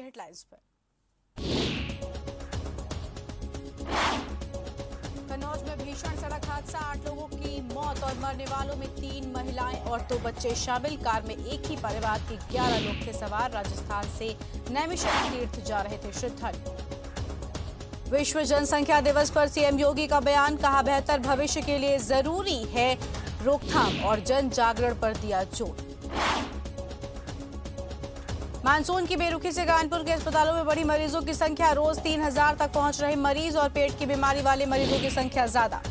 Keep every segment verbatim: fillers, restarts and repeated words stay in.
Headlines पर। कन्नौज में भीषण सड़क हादसा, आठ लोगों की मौत और मरने वालों में तीन महिलाएं और दो बच्चे शामिल। कार में एक ही परिवार के ग्यारह लोग थे सवार। राजस्थान से नैमिषारण्य तीर्थ जा रहे थे श्रद्धालु। विश्व जनसंख्या दिवस पर सीएम योगी का बयान, कहा बेहतर भविष्य के लिए जरूरी है रोकथाम और जन जागरण पर दिया जोर। मानसून की बेरुखी से कानपुर के अस्पतालों में बढ़ी मरीजों की संख्या, रोज तीन हजार तक पहुंच रहे मरीज और पेट की बीमारी वाले मरीजों की संख्या ज्यादा।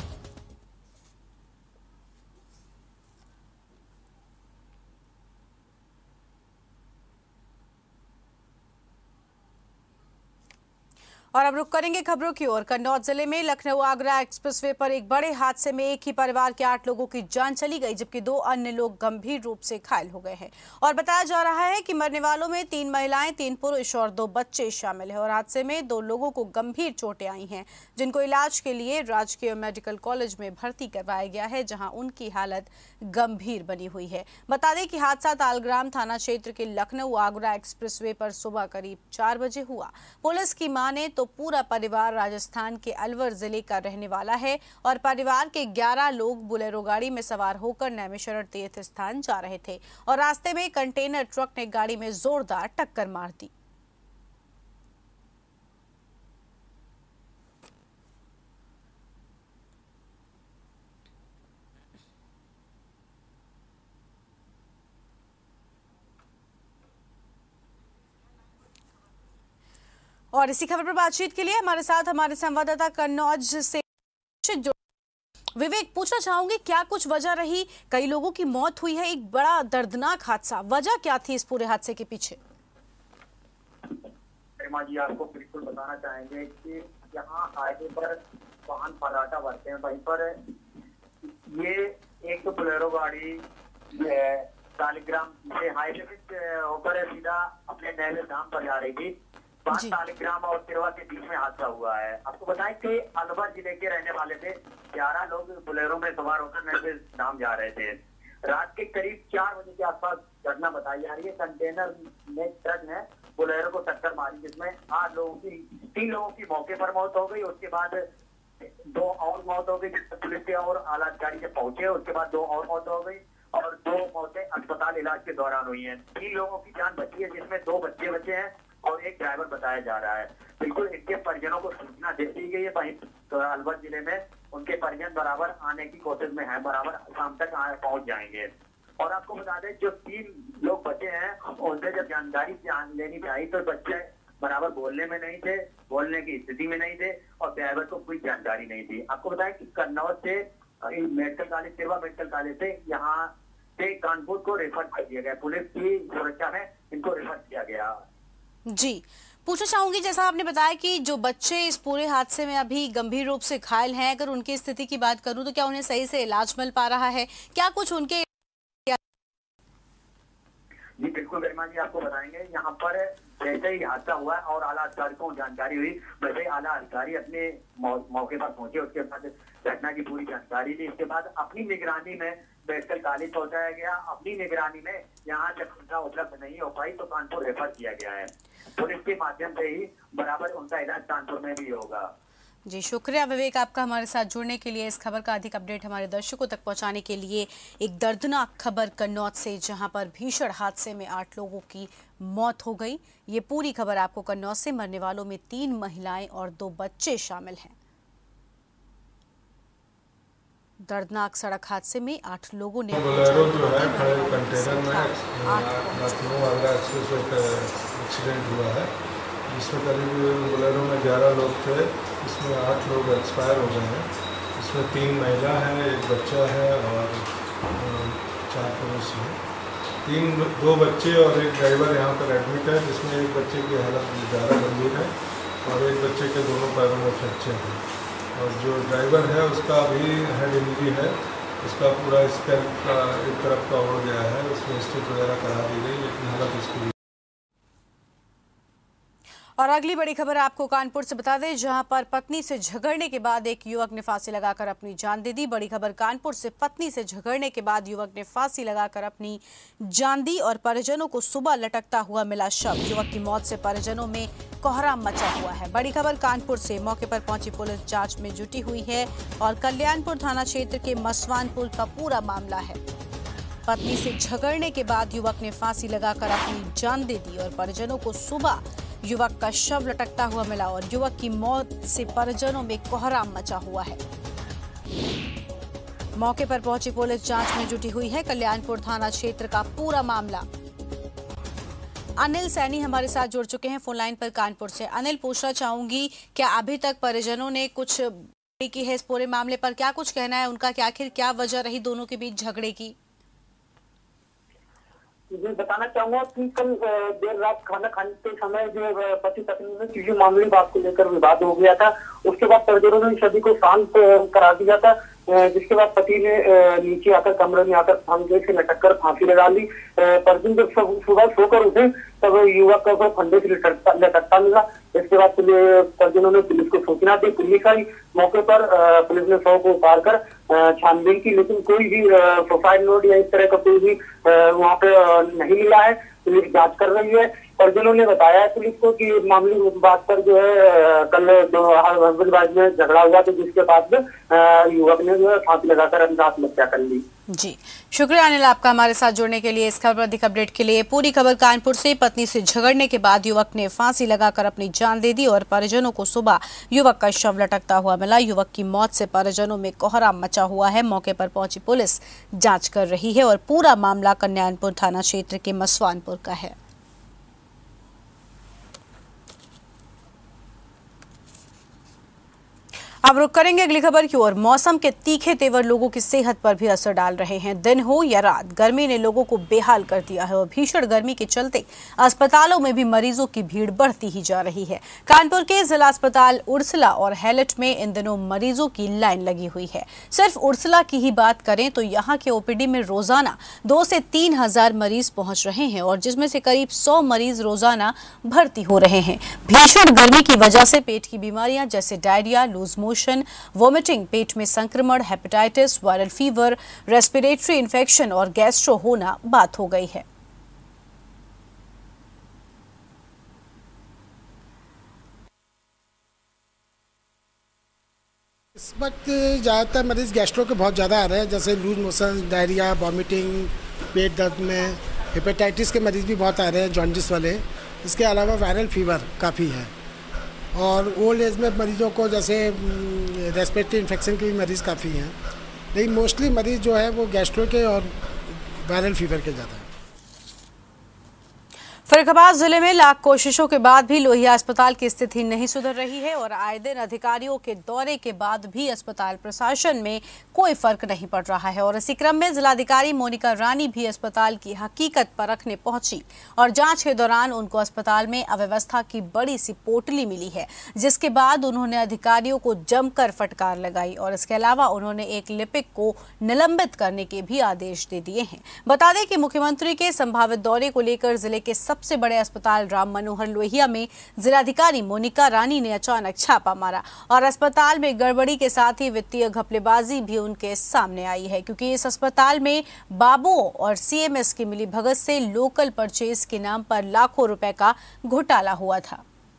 और अब रुक करेंगे खबरों की ओर। कन्नौज जिले में लखनऊ आगरा एक्सप्रेसवे पर एक बड़े हादसे में एक ही परिवार के आठ लोगों की जान चली गई, जबकि दो अन्य लोग गंभीर रूप से घायल हो गए हैं। और बताया जा रहा है कि मरने वालों में तीन महिलाएं, तीन पुरुष और दो बच्चे शामिल हैं। और हादसे में दो लोगों को गंभीर चोटें आई हैं, जिनको इलाज के लिए राजकीय मेडिकल कॉलेज में भर्ती करवाया गया है, जहाँ उनकी हालत गंभीर बनी हुई है। बता दें कि हादसा तालग्राम थाना क्षेत्र के लखनऊ आगरा एक्सप्रेसवे पर सुबह करीब चार बजे हुआ। पुलिस की माने तो पूरा परिवार राजस्थान के अलवर जिले का रहने वाला है और परिवार के ग्यारह लोग बोलेरो गाड़ी में सवार होकर नैमिषारण्य तीर्थ स्थान जा रहे थे और रास्ते में कंटेनर ट्रक ने गाड़ी में जोरदार टक्कर मार दी। और इसी खबर पर बातचीत के लिए हमारे साथ हमारे संवाददाता कन्नौज से विवेक, पूछना चाहूंगी क्या कुछ वजह रही, कई लोगों की मौत हुई है, एक बड़ा दर्दनाक हादसा, वजह क्या थी इस पूरे हादसे के पीछे? जी आपको बिल्कुल बताना चाहेंगे कि यहाँ हाईवे पर वाहन फर्राटा भरते हैं, वहीं पर ये एक तो बोलेरो गाड़ी सालिग्राम से हाईवे से होकर सीधा अपने नैवे धाम पर जा रही थी। पांच सालिग्राम और तिरवा के बीच में हादसा हुआ है। आपको बताएं कि अलवर जिले के रहने वाले थे, ग्यारह लोग बोलेरो में सवार होकर नैवे धाम जा रहे थे। रात के करीब चार बजे के आसपास घटना बताई जा रही है। कंटेनर में ट्रक ने बोलेरो को टक्कर मारी, जिसमें आठ लोगों की तीन लोगों की मौके पर मौत हो गई। उसके बाद दो और मौत हो गई, पुलिस के और आला अधिकारी जब पहुंचे उसके बाद दो और मौत हो गई और दो मौतें अस्पताल इलाज के दौरान हुई है। तीन लोगों की जान बची है, जिसमें दो बच्चे बचे हैं और एक ड्राइवर बताया जा रहा है। बिल्कुल इनके परिजनों को सूचना दे दी गई है। वहीं तो अलवर जिले में उनके परिजन बराबर आने की कोशिश में है, बराबर शाम तक पहुंच जाएंगे। और आपको बता दें जो तीन लोग बचे हैं उनसे जब जानकारी जान लेनी चाहिए तो बच्चे बराबर बोलने में नहीं थे, बोलने की स्थिति में नहीं थे और ड्राइवर को कोई जानकारी नहीं थी। आपको बताएं कि कन्नौज से medical college Tirwa medical college से यहाँ से कानपुर को रेफर कर दिया गया। पुलिस की सुरक्षा में इनको रेफर किया गया। जी, पूछना चाहूंगी जैसा आपने बताया कि जो बच्चे इस पूरे हादसे में अभी गंभीर रूप से घायल हैं, अगर उनकी स्थिति की बात करूं तो क्या उन्हें सही से इलाज मिल पा रहा है? क्या कुछ उनके? जी बिल्कुल गरिमा जी, आपको बताएंगे यहाँ पर जैसे ही हादसा हुआ और आला अधिकारी को जानकारी हुई, वैसे ही आला अधिकारी अपने मौके पर पहुंचे। उसके बाद घटना की पूरी जानकारी ली। इसके बाद अपनी निगरानी में मेडिकल कॉलेज पहुंचाया गया। अपनी निगरानी में यहाँ जब सुविधा उपलब्ध नहीं हो पाई तो कानपुर रेफर किया गया है। पुलिस के माध्यम से ही बराबर उनका इलाज कानपुर में भी होगा। जी शुक्रिया विवेक आपका हमारे साथ जुड़ने के लिए। इस खबर का अधिक अपडेट हमारे दर्शकों तक पहुंचाने के लिए। एक दर्दनाक खबर कन्नौज से, जहां पर भीषण हादसे में आठ लोगों की मौत हो गई। ये पूरी खबर आपको कन्नौज से। मरने वालों में तीन महिलाएं और दो बच्चे शामिल हैं। दर्दनाक सड़क हादसे में आठ लोगों ने बोलेरो जो है कंटेनर में लखनऊ आगरा एक्सप्रेसवे पे एक्सीडेंट हुआ है, जिसमें करीब बोलेरो में ग्यारह लोग थे, इसमें आठ लोग एक्सपायर हो गए हैं। इसमें तीन महिला हैं, एक बच्चा है और चार पुरुष हैं। तीन दो बच्चे और एक ड्राइवर यहाँ पर एडमिट है, जिसमें एक बच्चे की हालत ज़्यादा गंभीर है और एक बच्चे के दोनों पैरों में फ्रैक्चर है और जो ड्राइवर है उसका अभी हेड इंजरी है। उसका पूरा स्कैल्प का एक तरफ का उड़ गया है, उसमें स्टिच वगैरह करा दी गई, लेकिन हालत उसकी। और अगली बड़ी खबर आपको कानपुर से बता दें, जहां पर पत्नी से झगड़ने के बाद एक युवक ने फांसी लगाकर अपनी जान दे दी। बड़ी खबर कानपुर से, पत्नी से झगड़ने के बाद युवक ने फांसी लगाकर अपनी जान दी और परिजनों को सुबह लटकता हुआ मिला शव। युवक की मौत से परिजनों में कोहराम मचा हुआ है। बड़ी खबर कानपुर से, मौके पर पहुंची पुलिस जांच में जुटी हुई है और कल्याणपुर थाना क्षेत्र के मसवानपुर का पूरा मामला है। पत्नी से झगड़ने के बाद युवक ने फांसी लगाकर अपनी जान दे दी और परिजनों को सुबह युवक का शव लटकता हुआ मिला और युवक की मौत से परिजनों में कोहराम मचा हुआ है। मौके पर पहुंची पुलिस जांच में जुटी हुई है। कल्याणपुर थाना क्षेत्र का पूरा मामला। अनिल सैनी हमारे साथ जुड़ चुके हैं फोन लाइन पर कानपुर से। अनिल, पूछना चाहूंगी, क्या अभी तक परिजनों ने कुछ की है इस पूरे मामले पर? क्या कुछ कहना है उनका कि आखिर क्या वजह रही दोनों के बीच झगड़े की? मैं बताना चाहूंगा कि कल देर रात खाना खाने के समय जो पति पत्नी में किसी मामूली बात को लेकर विवाद हो गया था। उसके बाद परिजनों ने सभी को शांत करा दिया था, जिसके बाद पति ने नीचे आकर कमरे में आकर फंदे से लटक कर फांसी लगा ली। परिजन जब सुबह सोकर उठे तब युवक को फंदे से लटकता मिला। इसके बाद परिजनों ने पुलिस को सूचना दी। पुलिस आई मौके पर, पुलिस ने शव को उतार कर छानबीन की, लेकिन कोई भी सुसाइड नोट या इस तरह का कोई भी वहाँ पे नहीं मिला है। पुलिस जांच कर रही है। परिजनों ने बताया है पुलिस को कि मामूली बात पर जो है कल हस्बैंड में झगड़ा हुआ, तो जिसके बाद युवक ने जो है फांसी लगाकर अपनी आत्महत्या कर ली। जी, शुक्रिया अनिल आपका हमारे साथ जुड़ने के लिए। इस खबर पर अधिक अपडेट के लिए पूरी खबर कानपुर से। पत्नी से झगड़ने के बाद युवक ने फांसी लगाकर अपनी जान दे दी और परिजनों को सुबह युवक का शव लटकता हुआ मिला। युवक की मौत से परिजनों में कोहराम मचा हुआ है। मौके पर पहुंची पुलिस जांच कर रही है और पूरा मामला कल्याणपुर थाना क्षेत्र के मसवानपुर का है। अब रुक करेंगे अगली खबर की ओर। मौसम के तीखे तेवर लोगों की सेहत पर भी असर डाल रहे हैं। दिन हो या रात, गर्मी ने लोगों को बेहाल कर दिया है और भीषण गर्मी के चलते अस्पतालों में भी मरीजों की भीड़ बढ़ती ही जा रही है। कानपुर के जिला अस्पताल उर्सला और हैलेट में इन दिनों मरीजों की लाइन लगी हुई है। सिर्फ उर्सला की ही बात करें तो यहाँ के ओपीडी में रोजाना दो से तीन हजार मरीज पहुंच रहे हैं और जिसमें से करीब सौ मरीज रोजाना भर्ती हो रहे हैं। भीषण गर्मी की वजह से पेट की बीमारियां जैसे डायरिया, लूज मोशन, वोमिटिंग, पेट में संक्रमण, hepatitis, viral fever, respiratory infection और गैस्ट्रो होना बात हो गई है। इस वक्त ज़्यादातर मरीज गैस्ट्रो के बहुत ज़्यादा आ रहे हैं, जैसे लूज मोशन, डायरिया, वॉमिटिंग, पेट दर्द में, हेपेटाइटिस के मरीज भी बहुत आ रहे हैं, जॉन्डिस वाले। इसके अलावा वायरल फीवर काफ़ी है और ओल्ड एज में मरीजों को जैसे रेस्पिरेटरी इन्फेक्शन के भी मरीज़ काफ़ी हैं, लेकिन मोस्टली मरीज़ जो है वो गैस्ट्रो के और वायरल फीवर के ज़्यादा है। फरीदाबाद जिले में लाख कोशिशों के बाद भी लोहिया अस्पताल की स्थिति नहीं सुधर रही है और आए दिन अधिकारियों के दौरे के बाद भी अस्पताल प्रशासन में कोई फर्क नहीं पड़ रहा है और इसी क्रम में जिलाधिकारी मोनिका रानी भी अस्पताल की हकीकत परखने पहुंची और जांच के दौरान उनको अस्पताल में अव्यवस्था की बड़ी सी पोटली मिली है, जिसके बाद उन्होंने अधिकारियों को जमकर फटकार लगाई और इसके अलावा उन्होंने एक लिपिक को निलंबित करने के भी आदेश दे दिए हैं। बता दें कि मुख्यमंत्री के संभावित दौरे को लेकर जिले के सबसे बड़े अस्पताल राम मनोहर लोहिया में जिलाधिकारी मोनिका रानी ने अचानक छापा मारा और अस्पताल में गड़बड़ी के साथ ही वित्तीय घपलेबाजी भी उनके सामने आई है, क्योंकि इस अस्पताल में बाबुओं और सीएमएस की मिलीभगत से लोकल परचेज के नाम पर लाखों रुपए का घोटाला हुआ था।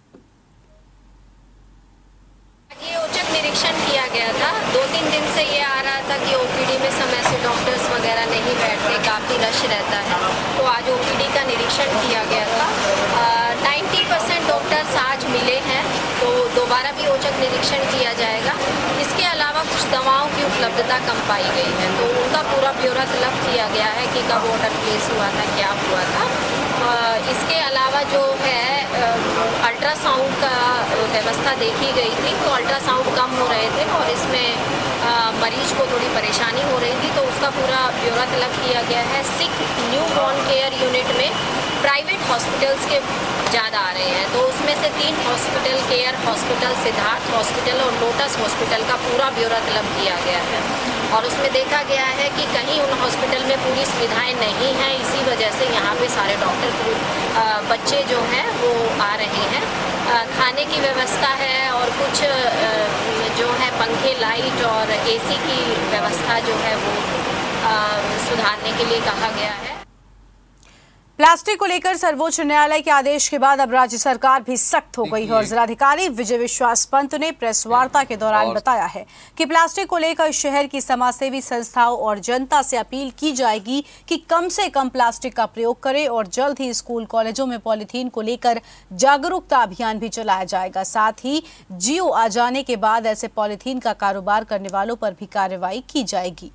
ये औचक निरीक्षण किया गया था। दो तीन दिन से ये आ रहा था कि ओपीडी में समय से डॉक्टर्स वगैरह नहीं बैठते, काफ़ी रश रहता है, तो आज ओपीडी का निरीक्षण किया गया था। नब्बे परसेंट डॉक्टर्स आज मिले हैं, तो दोबारा भी औचक निरीक्षण किया जाएगा। इसके अलावा कुछ दवाओं की उपलब्धता कम पाई गई है, तो उनका पूरा ब्यौरा तलब किया गया है कि कब ऑर्डर प्लेस हुआ था, क्या हुआ था। इसके अलावा जो है अल्ट्रासाउंड का व्यवस्था देखी गई थी, तो अल्ट्रासाउंड कम हो रहे थे और इसमें मरीज को थोड़ी परेशानी हो रही थी, तो उसका पूरा ब्यौरा तलब किया गया है। Sick newborn care unit में प्राइवेट हॉस्पिटल्स के ज़्यादा आ रहे हैं, तो उसमें से तीन hospital, care hospital, Siddharth hospital और लोटस हॉस्पिटल का पूरा ब्यौरा तलब किया गया है और उसमें देखा गया है कि कहीं उन हॉस्पिटल में पूरी सुविधाएं नहीं हैं, इसी वजह से यहाँ पे सारे डॉक्टर बच्चे जो हैं वो आ रहे हैं। खाने की व्यवस्था है और कुछ जो है पंखे, लाइट और एसी की व्यवस्था जो है वो सुधारने के लिए कहा गया है। प्लास्टिक को लेकर सर्वोच्च न्यायालय के आदेश के बाद अब राज्य सरकार भी सख्त हो गई है और जिलाधिकारी विजय विश्वास पंत ने प्रेस वार्ता के दौरान बताया है कि प्लास्टिक को लेकर शहर की समाजसेवी संस्थाओं और जनता से अपील की जाएगी कि कम से कम प्लास्टिक का प्रयोग करें और जल्द ही स्कूल कॉलेजों में पॉलीथीन को लेकर जागरूकता अभियान भी चलाया जाएगा। साथ ही जियो आ जाने के बाद ऐसे पॉलीथीन का कारोबार करने वालों पर भी कार्रवाई की जाएगी।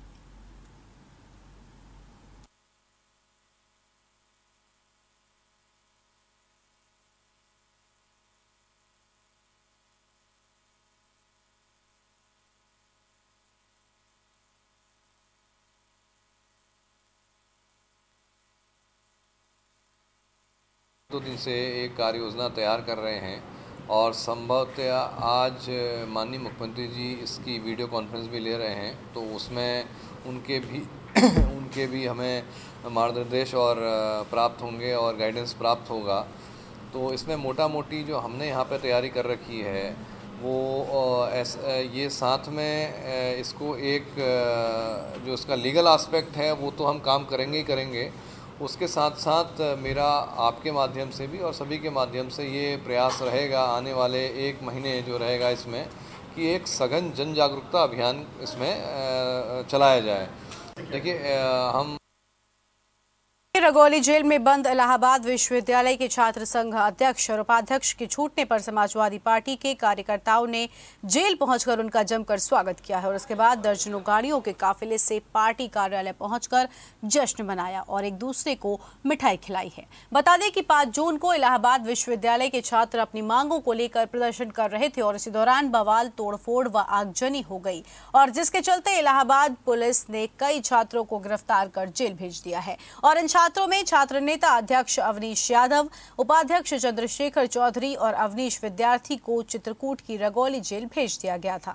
दो दिन से एक कार्य योजना तैयार कर रहे हैं और संभवतः आज माननीय मुख्यमंत्री जी इसकी वीडियो कॉन्फ्रेंस भी ले रहे हैं, तो उसमें उनके भी उनके भी हमें मार्गदर्शन और प्राप्त होंगे और गाइडेंस प्राप्त होगा। तो इसमें मोटा मोटी जो हमने यहाँ पे तैयारी कर रखी है वो ऐस, ये साथ में इसको एक जो इसका लीगल एस्पेक्ट है वो तो हम काम करेंगे ही करेंगे, उसके साथ साथ मेरा आपके माध्यम से भी और सभी के माध्यम से ये प्रयास रहेगा आने वाले एक महीने जो रहेगा इसमें कि एक सघन जन जागरूकता अभियान इसमें चलाया जाए। देखिए हम रगौली जेल में बंद इलाहाबाद विश्वविद्यालय के छात्र संघ अध्यक्ष और उपाध्यक्ष के छूटने पर समाजवादी पार्टी के कार्यकर्ताओं ने जेल पहुंचकर उनका जमकर स्वागत किया है और उसके बाद दर्जनों गाड़ियों के काफिले से पार्टी कार्यालय पहुंचकर जश्न मनाया और एक दूसरे को मिठाई खिलाई है। बता दें कि पाँच जून को इलाहाबाद विश्वविद्यालय के छात्र अपनी मांगों को लेकर प्रदर्शन कर रहे थे और इसी दौरान बवाल, तोड़फोड़ व आगजनी हो गई और जिसके चलते इलाहाबाद पुलिस ने कई छात्रों को गिरफ्तार कर जेल भेज दिया है और इन छात्रों में छात्र नेता अध्यक्ष अवनीश यादव, उपाध्यक्ष चंद्रशेखर चौधरी और अवनीश विद्यार्थी को चित्रकूट की रगौली जेल भेज दिया गया था।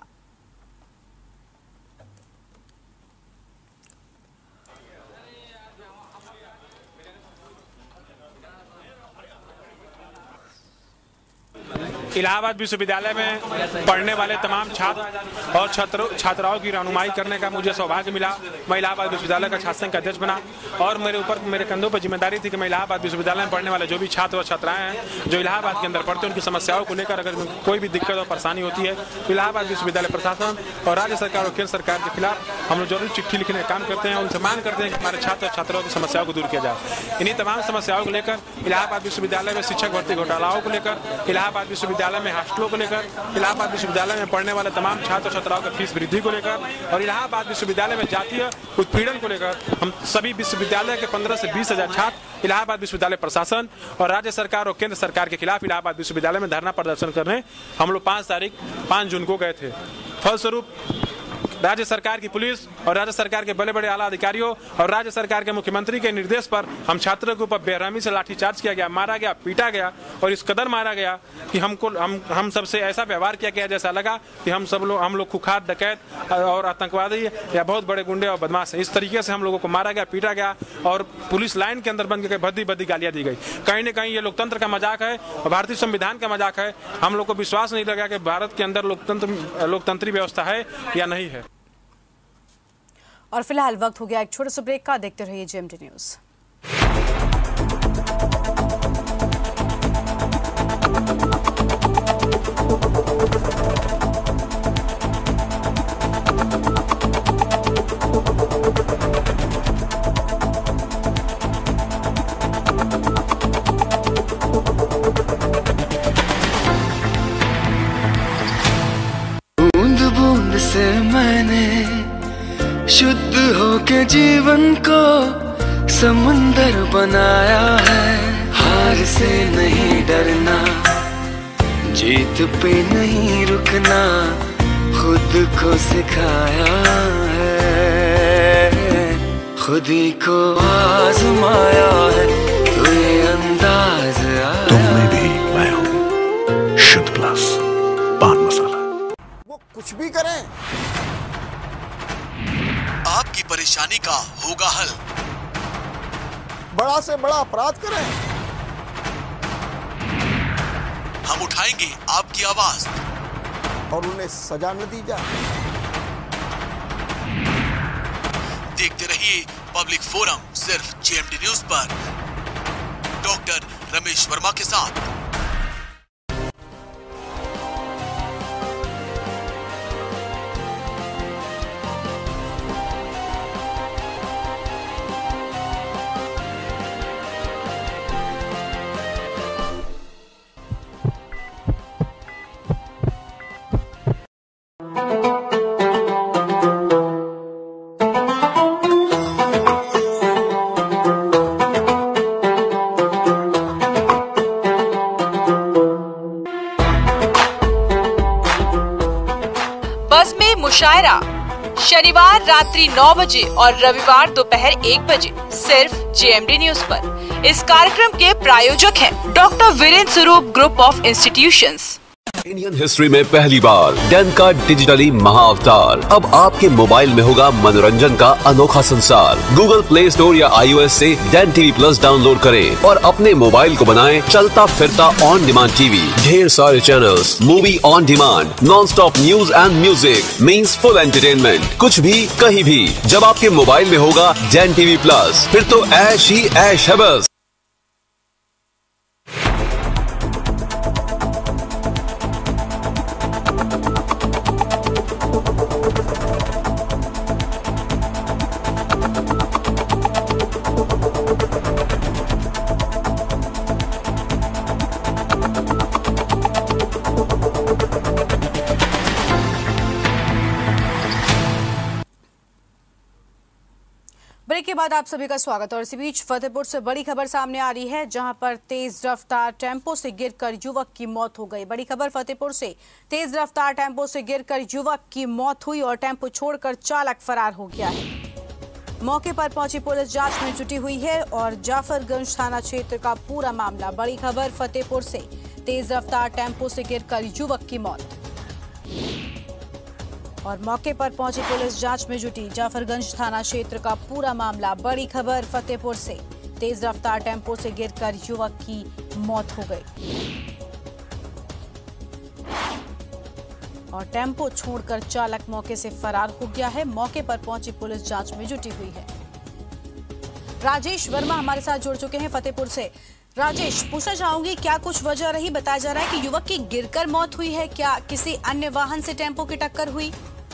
इलाहाबाद विश्वविद्यालय में पढ़ने वाले तमाम छात्र और छात्रों छात्राओं की रहनुमाई करने का मुझे सौभाग्य मिला। मैं इलाहाबाद विश्वविद्यालय का छात्र संघ का अध्यक्ष बना और मेरे ऊपर मेरे कंधों पर जिम्मेदारी थी कि मैं इलाहाबाद विश्वविद्यालय में पढ़ने वाले जो भी छात्र और छात्राएं हैं जो इलाहाबाद के अंदर पढ़ते हैं उनकी समस्याओं को लेकर अगर कोई भी दिक्कत और परेशानी होती है तो इलाहाबाद विश्वविद्यालय प्रशासन और राज्य सरकार और केंद्र सरकार के खिलाफ हम लोग जरूर चिट्ठी लिखने का काम करते हैं। उनसे मांग करते हैं कि हमारे छात्र और छात्राओं की समस्याओं को दूर किया जाए। इन्हीं तमाम समस्याओं को लेकर इलाहाबाद विश्वविद्यालय में शिक्षक भर्ती घोटालाओं को लेकर, इलाहाबाद विश्वविद्यालय में हॉस्टलों को लेकर, इलाहाबाद विश्वविद्यालय में पढ़ने वाले तमाम छात्र छात्राओं की फीस वृद्धि को लेकर और इलाहाबाद विश्वविद्यालय में जातीय उत्पीड़न को लेकर हम सभी विश्वविद्यालय के पंद्रह से बीस हजार छात्र इलाहाबाद विश्वविद्यालय प्रशासन और राज्य सरकार और केंद्र सरकार के खिलाफ इलाहाबाद विश्वविद्यालय में धरना प्रदर्शन करने हम लोग पाँच तारीख पाँच जून को गए थे। फलस्वरूप राज्य सरकार की पुलिस और राज्य सरकार के बड़े बड़े आला अधिकारियों और राज्य सरकार के मुख्यमंत्री के निर्देश पर हम छात्रों के ऊपर बेरहमी से लाठीचार्ज किया गया, मारा गया, पीटा गया और इस कदर मारा गया कि हमको हम हम सबसे ऐसा व्यवहार किया गया जैसा लगा कि हम सब लोग हम लोग खुखार, डकैत और आतंकवादी या बहुत बड़े गुंडे और बदमाश हैं। इस तरीके से हम लोगों को मारा गया, पीटा गया और पुलिस लाइन के अंदर बंद करके भद्दी भद्दी गालियां दी गई। कहीं न कहीं ये लोकतंत्र का मजाक है और भारतीय संविधान का मजाक है। हम लोग को विश्वास नहीं लगा कि भारत के अंदर लोकतंत्र लोकतंत्री व्यवस्था है या नहीं है। और फिलहाल वक्त हो गया एक छोटे से ब्रेक का। देखते रहिए जेएमडी न्यूज। बूंद बूंद से मैंने शुद्ध होके जीवन को समुंदर बनाया है। हार से नहीं डरना, जीत पे नहीं रुकना, खुद को सिखाया है। खुद ही को आजमाया है तो ये अंदाज आया। तुम में भी मैं हूँ शुद्ध प्लस पान मसाला। वो कुछ भी करें, आपकी परेशानी का होगा हल। बड़ा से बड़ा अपराध करें, हम उठाएंगे आपकी आवाज और उन्हें सजा न दी जाए। देखते रहिए पब्लिक फोरम सिर्फ जेएमडी न्यूज पर, डॉक्टर रमेश वर्मा के साथ। बस में मुशायरा शनिवार रात्रि नौ बजे और रविवार दोपहर एक बजे सिर्फ जेएमडी न्यूज पर। इस कार्यक्रम के प्रायोजक हैं doctor Virendra Swaroop group of institutions. Indian history में पहली बार डैन का डिजिटली महाअवतार। अब आपके मोबाइल में होगा मनोरंजन का अनोखा संसार। गूगल प्ले स्टोर या आईओएस से डैन टीवी प्लस डाउनलोड करें और अपने मोबाइल को बनाएं चलता फिरता ऑन डिमांड टीवी। ढेर सारे channels, movie on demand, non stop news and music means full entertainment. कुछ भी कहीं भी जब आपके मोबाइल में होगा डैन टीवी प्लस, फिर तो ऐश ही ऐश है बस। ब्रेक के बाद आप सभी का स्वागत। और इसी बीच फतेहपुर से बड़ी खबर सामने आ रही है, जहां पर तेज रफ्तार टेम्पो से गिरकर युवक की मौत हो गई। बड़ी खबर फतेहपुर से, तेज रफ्तार टेम्पो से गिरकर युवक की मौत हुई और टेम्पो छोड़कर चालक फरार हो गया है। मौके पर पहुंची पुलिस जांच में जुटी हुई है और जाफरगंज थाना क्षेत्र का पूरा मामला। बड़ी खबर फतेहपुर से, तेज रफ्तार टेम्पो से गिरकर युवक की मौत और मौके पर पहुंची पुलिस जांच में जुटी। जाफरगंज थाना क्षेत्र का पूरा मामला। बड़ी खबर फतेहपुर से, तेज रफ्तार टेम्पो से गिरकर युवक की मौत हो गई और टेम्पो छोड़कर चालक मौके से फरार हो गया है। मौके पर पहुंची पुलिस जांच में जुटी हुई है। राजेश वर्मा हमारे साथ जुड़ चुके हैं फतेहपुर से। राजेश, पूछना चाहूंगी क्या कुछ वजह रही? बताया जा रहा है कि युवक की गिरकर मौत हुई है, क्या किसी अन्य वाहन से टेम्पो की टक्कर हुई?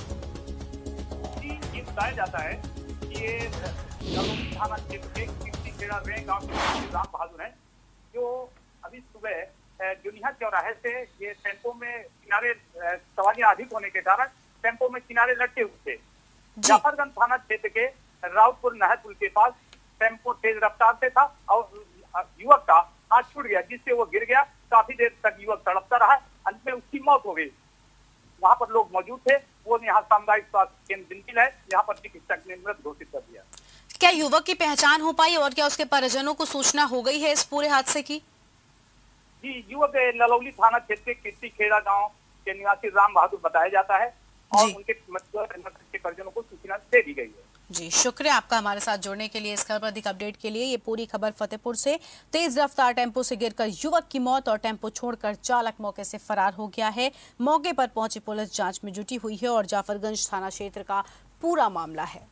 ये बताया जाता है कि ये थाना क्षेत्र के खेड़ा गांव के राम बहादुर हैं, जो अभी सुबह जुनिया चौराहे से ये टेम्पो में किनारे सवारियां अधिक होने के कारण टेम्पो में किनारे लटके हुए थे। जाफरगंज थाना क्षेत्र के राउतपुर नहर पुल के पास टेम्पो तेज रफ्तार से था और युवक का हाथ छूट गया, जिससे वो गिर गया। काफी देर तक युवक तड़पता रहा, अंत में उसकी मौत हो गई। वहां पर लोग मौजूद थे, वो यहाँ सामुदायिक स्वास्थ्य केंद्र जिंदल है, यहाँ पर चिकित्सक ने मृत घोषित कर दिया। क्या युवक की पहचान हो पाई और क्या उसके परिजनों को सूचना हो गई है इस पूरे हादसे की? जी, युवक ललौली थाना क्षेत्र के कीर्ति खेड़ा गाँव के निवासी राम बहादुर बताया जाता है और उनके परिजनों को सूचना दे दी गई है। जी, शुक्रिया आपका हमारे साथ जुड़ने के लिए। इस खबर पर अधिक अपडेट के लिए ये पूरी खबर फतेहपुर से। तेज रफ्तार टेम्पो से गिरकर युवक की मौत और टेम्पो छोड़कर चालक मौके से फरार हो गया है। मौके पर पहुंची पुलिस जांच में जुटी हुई है और जाफरगंज थाना क्षेत्र का पूरा मामला है।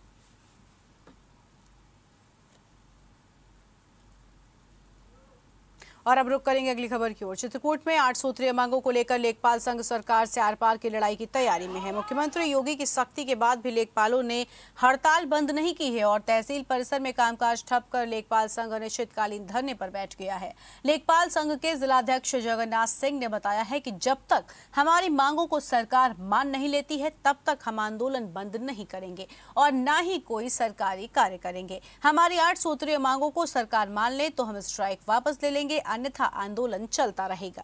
और अब रुक करेंगे अगली खबर की ओर। चित्रकूट में आठ सूत्रीय मांगों को लेकर लेखपाल संघ सरकार से आर पार की लड़ाई की तैयारी में है। मुख्यमंत्री योगी की सख्ती के बाद भी लेखपालों ने हड़ताल बंद नहीं की है और तहसील परिसर में कामकाज ठप कर लेखपाल संघ अनिश्चितकालीन धरने पर बैठ गया है। लेखपाल संघ के जिलाध्यक्ष जगन्नाथ सिंह ने बताया है कि जब तक हमारी मांगों को सरकार मान नहीं लेती है तब तक हम आंदोलन बंद नहीं करेंगे और न ही कोई सरकारी कार्य करेंगे। हमारी आठ सूत्रीय मांगों को सरकार मान ले तो हम स्ट्राइक वापस ले लेंगे, अन्यथा आंदोलन चलता रहेगा।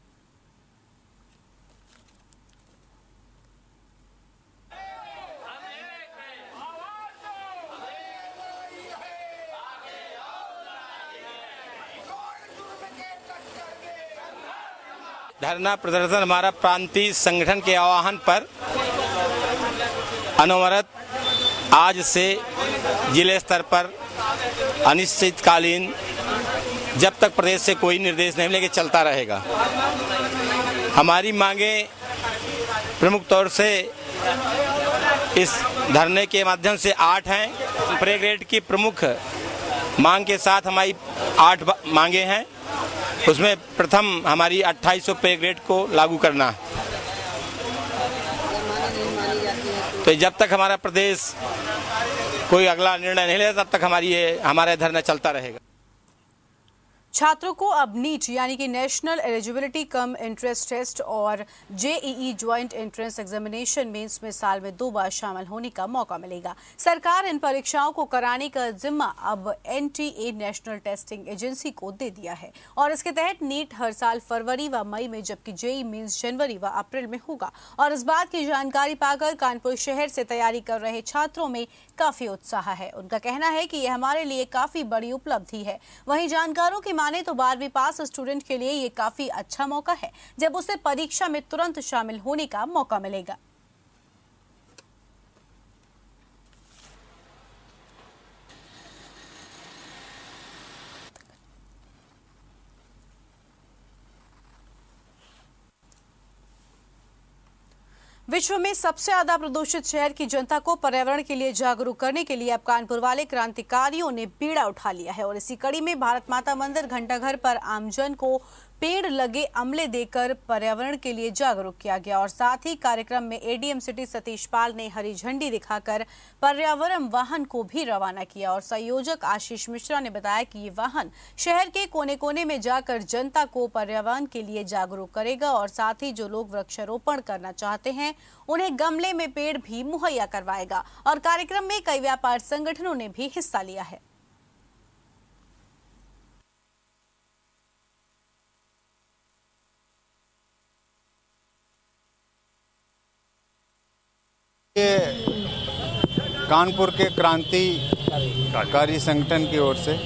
धरना प्रदर्शन हमारा प्रांतीय संगठन के आह्वान पर अनवरत आज से जिले स्तर पर अनिश्चितकालीन जब तक प्रदेश से कोई निर्देश नहीं मिलेगा चलता रहेगा। हमारी मांगे प्रमुख तौर से इस धरने के माध्यम से आठ हैं। पे ग्रेड की प्रमुख मांग के साथ हमारी आठ मांगे हैं। उसमें प्रथम हमारी अट्ठाईस सौ पे ग्रेड को लागू करना। तो जब तक हमारा प्रदेश कोई अगला निर्णय नहीं लेता तब तक हमारी ये हमारा धरना चलता रहेगा। छात्रों को अब नीट यानी कि national eligibility cum entrance test और JEE joint entrance examination mains में साल में दो बार शामिल होने का मौका मिलेगा। सरकार इन परीक्षाओं को कराने का जिम्मा अब एनटीए नेशनल टेस्टिंग एजेंसी को दे दिया है और इसके तहत नीट हर साल फरवरी व मई में जबकि जेईई मेंस जनवरी व अप्रैल में होगा। और इस बात की जानकारी पाकर कानपुर शहर से तैयारी कर रहे छात्रों में काफी उत्साह है। उनका कहना है कि यह हमारे लिए काफी बड़ी उपलब्धि है। वहीं जानकारों की माने तो बारहवीं पास स्टूडेंट के लिए ये काफी अच्छा मौका है जब उसे परीक्षा में तुरंत शामिल होने का मौका मिलेगा। विश्व में सबसे ज्यादा प्रदूषित शहर की जनता को पर्यावरण के लिए जागरूक करने के लिए अब कानपुर वाले क्रांतिकारियों ने बीड़ा उठा लिया है और इसी कड़ी में भारत माता मंदिर घंटाघर पर आमजन को पेड़ लगे अमले देकर पर्यावरण के लिए जागरूक किया गया और साथ ही कार्यक्रम में एडीएम सिटी सतीश पाल ने हरी झंडी दिखाकर पर्यावरण वाहन को भी रवाना किया और संयोजक आशीष मिश्रा ने बताया कि ये वाहन शहर के कोने कोने में जाकर जनता को पर्यावरण के लिए जागरूक करेगा और साथ ही जो लोग वृक्षारोपण करना चाहते हैं उन्हें गमले में पेड़ भी मुहैया करवाएगा। और कार्यक्रम में कई व्यापार संगठनों ने भी हिस्सा लिया है। कानपुर के क्रांतिकारी संगठन की ओर से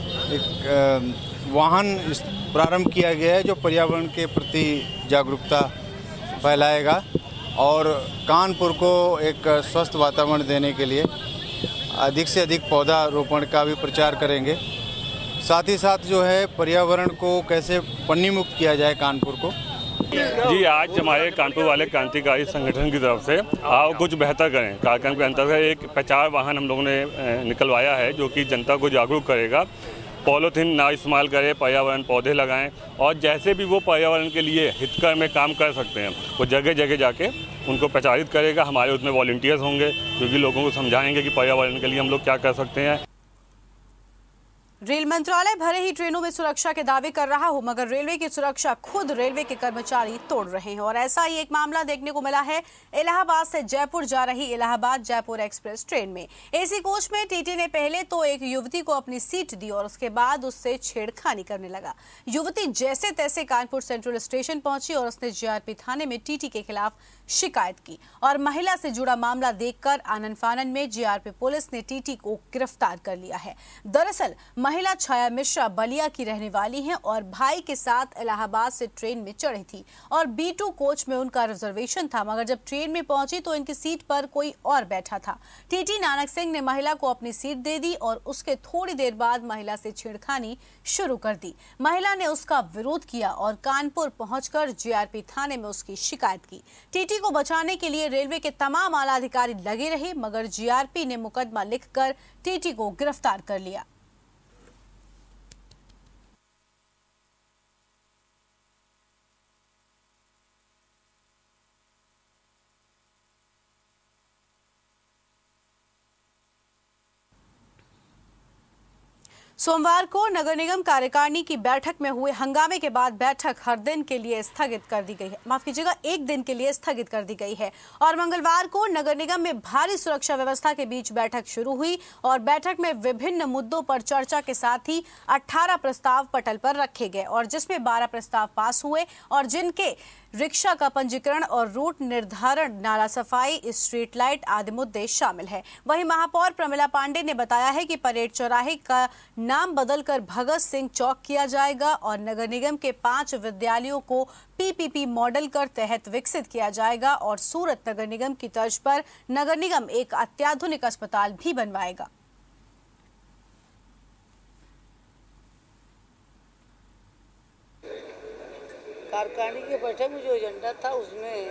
एक वाहन प्रारंभ किया गया है जो पर्यावरण के प्रति जागरूकता फैलाएगा और कानपुर को एक स्वस्थ वातावरण देने के लिए अधिक से अधिक पौधा रोपण का भी प्रचार करेंगे। साथ ही साथ जो है पर्यावरण को कैसे पन्नी मुक्त किया जाए कानपुर को। जी, आज हमारे कानपुर वाले क्रांतिकारी संगठन की तरफ से आओ कुछ बेहतर करें कार्यक्रम के अंतर्गत एक प्रचार वाहन हम लोगों ने निकलवाया है जो कि जनता को जागरूक करेगा। पॉलीथीन ना इस्तेमाल करें, पर्यावरण पौधे लगाएं और जैसे भी वो पर्यावरण के लिए हितकर में काम कर सकते हैं वो जगह जगह जाके उनको प्रचारित करेगा। हमारे उसमें वॉलंटियर्स होंगे जो कि लोगों को समझाएंगे कि पर्यावरण के लिए हम लोग क्या कर सकते हैं। रेल मंत्रालय भले ही ट्रेनों में सुरक्षा के दावे कर रहा हो मगर रेलवे की सुरक्षा खुद रेलवे के कर्मचारी तोड़ रहे हैं और ऐसा ही एक मामला देखने को मिला है इलाहाबाद से जयपुर जा रही इलाहाबाद जयपुर एक्सप्रेस ट्रेन में। एसी कोच में टीटी ने पहले तो एक युवती को अपनी सीट दी और उसके बाद उससे छेड़खानी करने लगा। युवती जैसे तैसे कानपुर सेंट्रल स्टेशन पहुंची और उसने जीआरपी थाने में टीटी के खिलाफ शिकायत की और महिला से जुड़ा मामला देखकर आनन फानन में जीआरपी पुलिस ने टीटी को गिरफ्तार कर लिया है। दरअसल महिला छाया मिश्रा बलिया की रहने वाली हैं और भाई के साथ इलाहाबाद से ट्रेन में चढ़ी थी और बी टू कोच में उनका रिजर्वेशन था मगर जब ट्रेन में पहुंची तो इनकी सीट पर कोई और बैठा था। टीटी नानक सिंह ने महिला को अपनी सीट दे दी और उसके थोड़ी देर बाद महिला से छेड़खानी शुरू कर दी। महिला ने उसका विरोध किया और कानपुर पहुंचकर जीआरपी थाने में उसकी शिकायत की। टीटी को बचाने के लिए रेलवे के तमाम आला अधिकारी लगे रहे मगर जीआरपी ने मुकदमा लिखकर टीटी को गिरफ्तार कर लिया। सोमवार को नगर निगम कार्यकारिणी की बैठक में हुए हंगामे के बाद बैठक हर दिन के लिए स्थगित कर दी गई है माफ कीजिएगा एक दिन के लिए स्थगित कर दी गई है और मंगलवार को नगर निगम में भारी सुरक्षा व्यवस्था के बीच बैठक शुरू हुई और बैठक में विभिन्न मुद्दों पर चर्चा के साथ ही अठारह प्रस्ताव पटल पर रखे गए और जिसमें बारह प्रस्ताव पास हुए और जिनके रिक्शा का पंजीकरण और रूट निर्धारण, नाला सफाई, स्ट्रीट लाइट आदि मुद्दे शामिल है। वहीं महापौर प्रमिला पांडे ने बताया है कि परेड चौराहे का नाम बदलकर भगत सिंह चौक किया जाएगा और नगर निगम के पांच विद्यालयों को पीपीपी मॉडल कर तहत विकसित किया जाएगा और सूरत नगर निगम की तर्ज पर नगर निगम एक अत्याधुनिक अस्पताल भी बनवाएगा। कार्यकारिणी की बैठक में जो एजेंडा था उसमें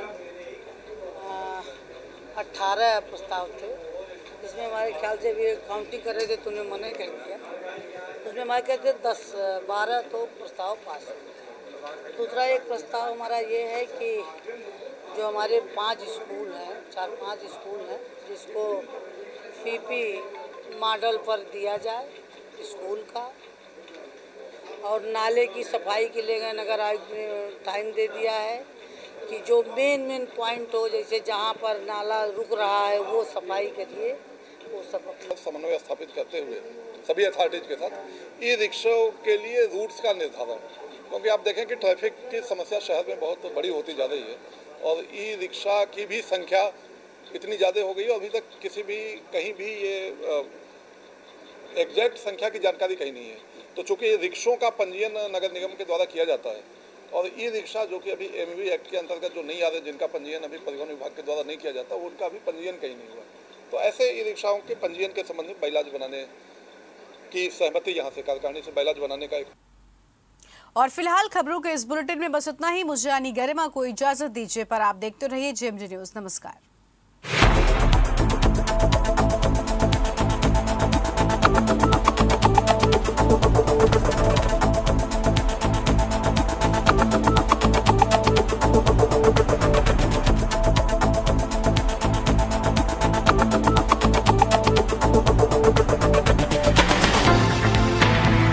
अट्ठारह प्रस्ताव थे, जिसमें हमारे ख्याल से भी काउंटिंग कर रहे थे तो उन्हें मना कर दिया। उसमें हमारे कहते दस बारह तो प्रस्ताव पास है। दूसरा एक प्रस्ताव हमारा ये है कि जो हमारे पांच स्कूल हैं, चार पांच स्कूल हैं, जिसको पीपी मॉडल पर दिया जाए स्कूल का, और नाले की सफाई के लिए नगर आयुक्त ने टाइम दे दिया है कि जो मेन मेन पॉइंट हो, जैसे जहाँ पर नाला रुक रहा है वो सफाई करिए, वो सब समन्वय स्थापित करते हुए सभी अथॉरिटीज के साथ ई रिक्शा के लिए रूट्स का निर्धारण, क्योंकि आप देखें कि ट्रैफिक की समस्या शहर में बहुत बड़ी होती जा रही है और ई रिक्शा की भी संख्या इतनी ज़्यादा हो गई है। अभी तक किसी भी कहीं भी ये एग्जैक्ट संख्या की जानकारी कहीं नहीं है। तो चूँकि रिक्शों का पंजीयन नगर निगम के द्वारा किया जाता है और ई रिक्शा जो कि अभी एमवी एक्ट के अंतर्गत जो नहीं आ रहे, जिनका पंजीयन अभी परिवहन विभाग के द्वारा नहीं किया जाता, उनका अभी पंजीयन कहीं नहीं हुआ। तो ऐसे ई रिक्शाओं के पंजीयन के संबंध में बाइलाज बनाने की सहमति यहाँ से कार्यकारिणी से बाइलाज बनाने का एक। और फिलहाल खबरों के इस बुलेटिन में बस इतना ही। मुझे यानी गरिमा को इजाजत दीजिए, पर आप देखते रहिए जेएमडी न्यूज। नमस्कार।